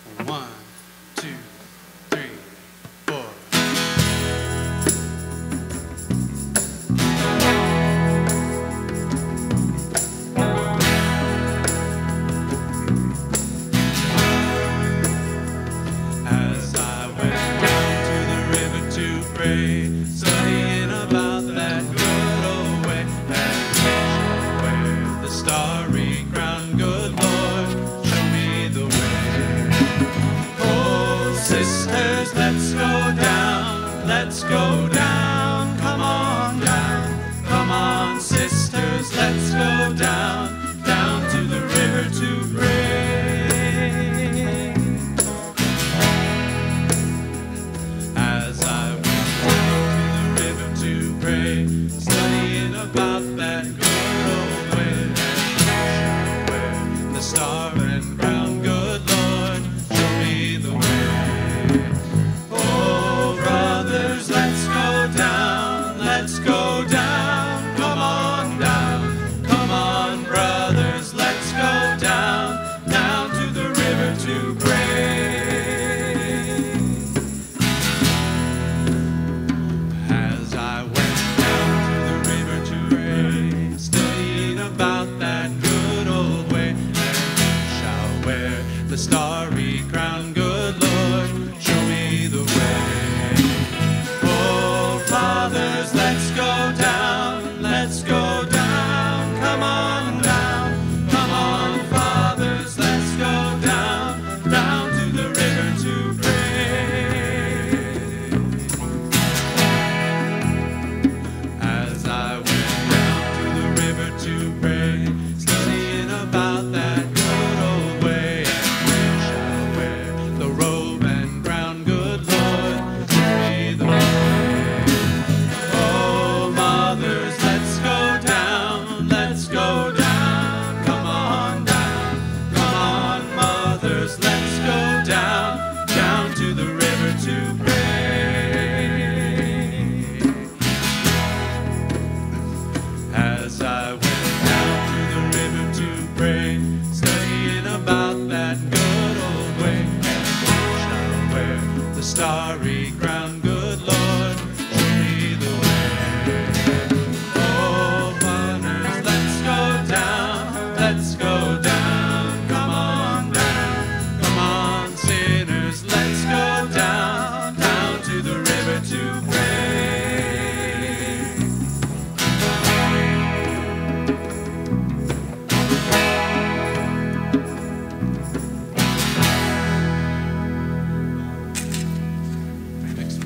One, two, three, four. As I went down to the river to pray, studying about that good old way, that where the starry crown, good Lord, show me the way. Oh, sisters, let's go down, let's go down, come on down, come on, sisters, let's go down, down to the river to pray. As I went down to the river to pray, studying about that good old way, where the star and crown, good Lord, show me the way. Oh, brothers, let's go down, let's go down, come on, brothers, let's go down, down to the river to pray. As I went down to the river to pray, studying about that good old way, and shall wear the starry crown, good Lord, show me the way. Oh, fathers, let's go down, let's go down, come on, fathers, let's go down, down to the river to pray. As I went down to the river to pray, studying about that good old way, and shall wear the robe and crown, good Lord, show me the way. Oh, mothers, let's go down, let's go down, come on, mothers, let's go down, down to the river to pray. As I went down to the river to pray, studying about that good old way, and shall wear the starry crown, good Lord, show me the way. Oh, mothers, let's go down, come on, sinners, let's go down, down to the river to pray. Next.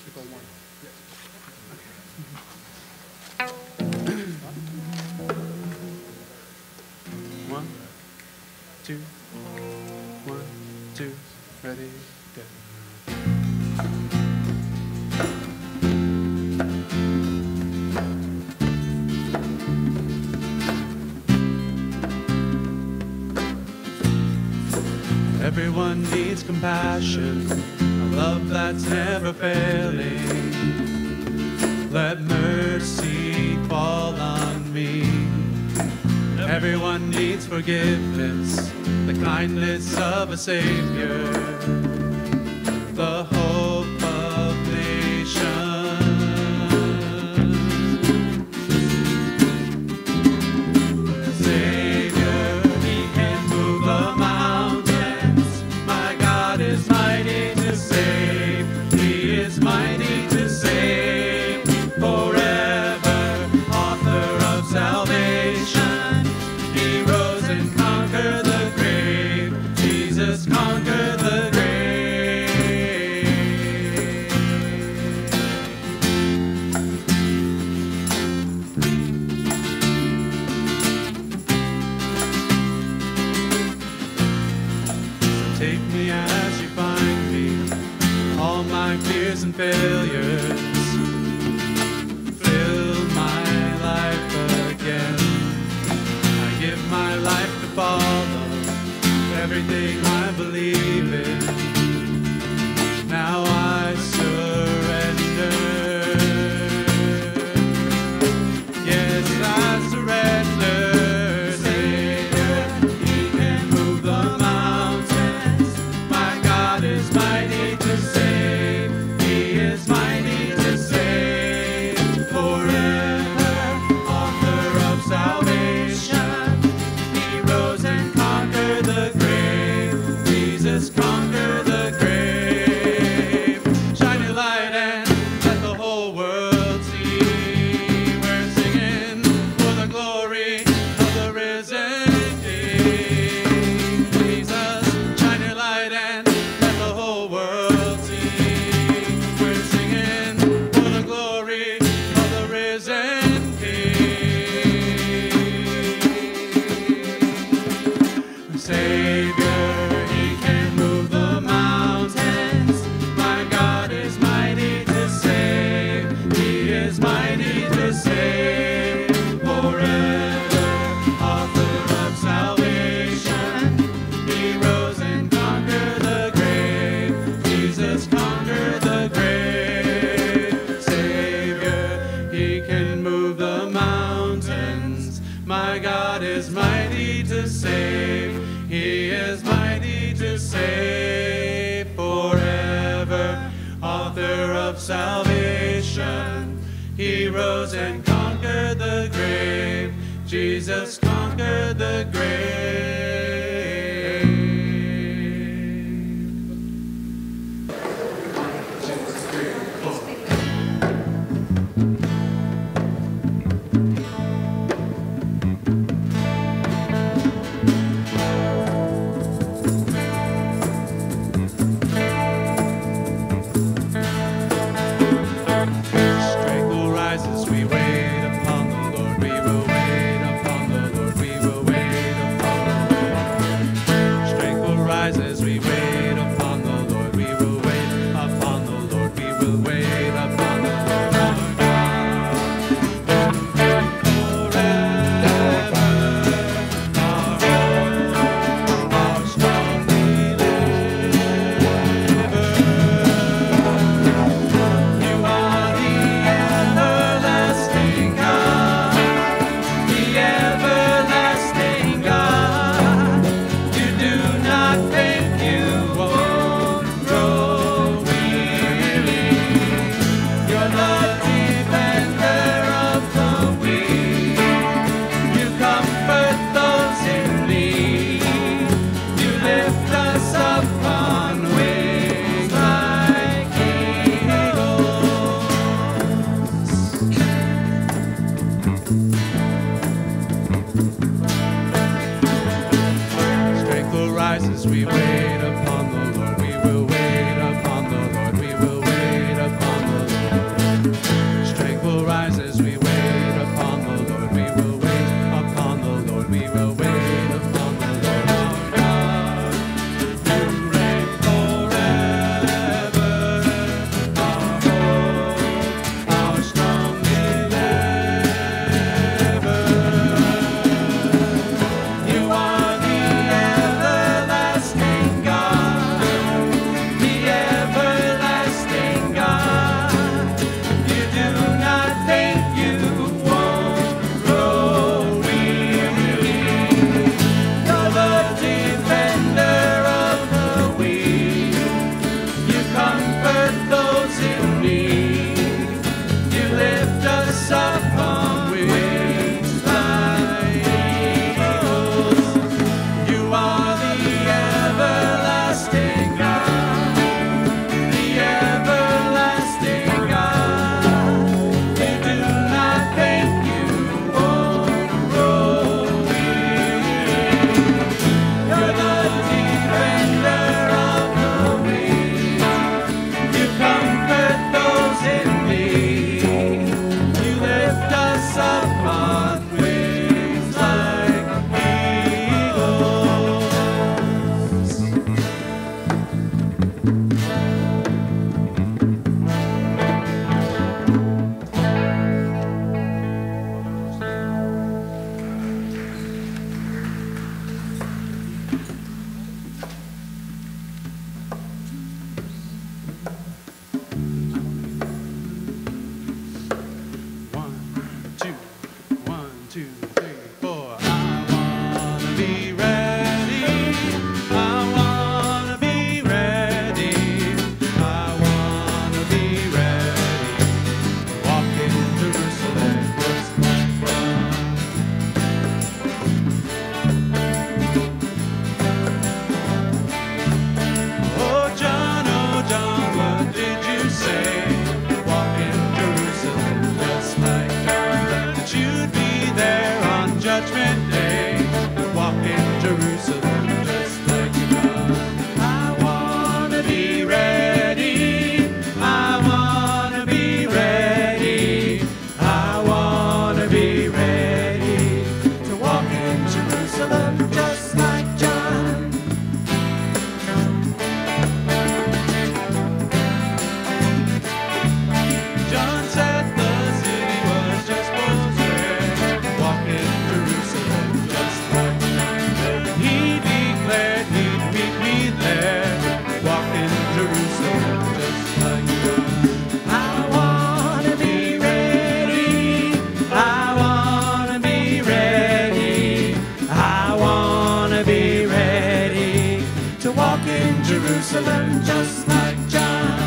One, two, 1, 2, ready, go. Everyone needs compassion, a love that's never failing. Let mercy fall on me. Everyone needs forgiveness, the kindness of a Savior, the hope of nations. Savior, He can move the mountains. My God is mighty to save. He is mighty to save forever, author of salvation. He rose and conquered the grave. Jesus conquered the grave. So take me as you find me, all my fears and failures. Fill my life again. I give my life to follow everything I believe in. Now I surrender. Yes, I surrender. Savior, He can move the mountains. My God is mighty to save. He is mighty to save forever, author of salvation. He rose and conquered the grave. Jesus conquered the grave. Shine your light and let the whole world see. We're singing for the glory of the risen King. Jesus, shine your light and let the whole world see. We're singing for the glory of the risen King. Savior, He can move the mountains. My God is mighty to save. He is mighty to save forever, author of salvation. He rose and conquered the grave. Jesus conquered the grave. Savior, He can move the mountains. My God is mighty to save. He is mighty to save forever, author of salvation. He rose and conquered the grave. Jesus conquered the grave. Strength will rise as we wait upon the Lord. We will wait upon the Lord. We will wait Jerusalem just like John.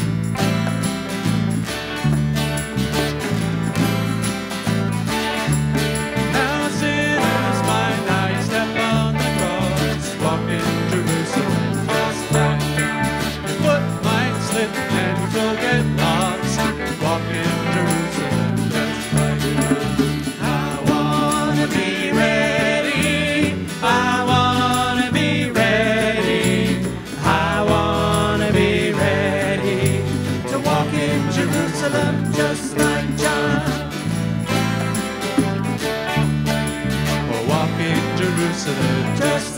Now sinners might now you step on the cross, walk in Jerusalem just like John. Your foot might slip and your toe get lost, walk in Jerusalem just like John. I wanna be ready, I wanna be ready, I wanna be ready to walk in Jerusalem just like John. Oh, walk in Jerusalem just